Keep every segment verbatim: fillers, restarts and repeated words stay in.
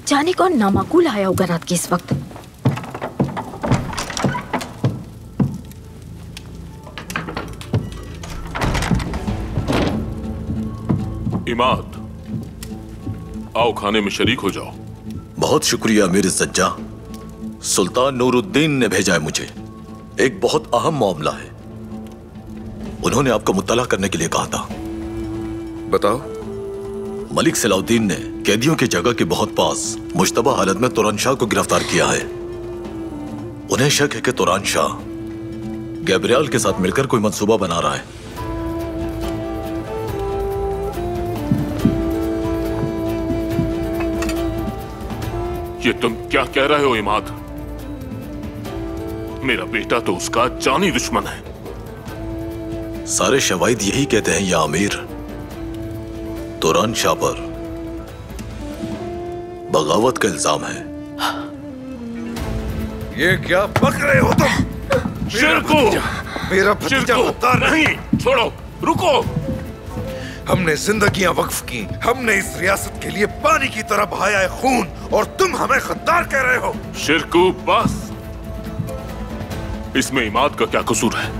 जाने कौन नामाकूल आया होगा रात के इस वक्त। इमाद, आओ खाने में शरीक हो जाओ। बहुत शुक्रिया मेरे सज्जा। सुल्तान नूरुद्दीन ने भेजा है मुझे। एक बहुत अहम मामला है। उन्होंने आपको मुत्तला करने के लिए कहा था। बताओ। मलिक सलाउद्दीन ने कैदियों की जगह के बहुत पास मुश्तबा हालत में तुरान शाह को गिरफ्तार किया है। उन्हें शक है कि तुरान शाह गैब्रियल के साथ मिलकर कोई मंसूबा बना रहा है। ये तुम क्या कह रहे हो इमाद? मेरा बेटा तो उसका जानी दुश्मन है। सारे शवाहिद यही कहते हैं या अमीर। तुरान शाह पर बगावत का इल्जाम है। ये क्या बक रहे हो तुम? शिरकू! मेरा भतीजा गद्दार नहीं, छोड़ो, रुको। हमने जिंदगियां वक्फ की, हमने इस रियासत के लिए पानी की तरह बहाया है खून, और तुम हमें गद्दार कह रहे हो। शिरकू बस। इसमें इमाद का क्या कसूर है?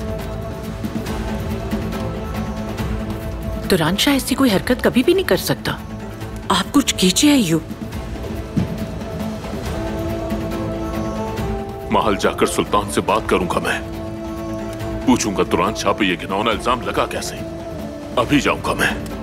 तुरान शाह ऐसी कोई हरकत कभी भी नहीं कर सकता। आप कुछ कीजिए अय्यूब। महल जाकर सुल्तान से बात करूंगा मैं। पूछूंगा तुरान शाह पे ये घिनौना इल्जाम लगा कैसे। अभी जाऊंगा मैं।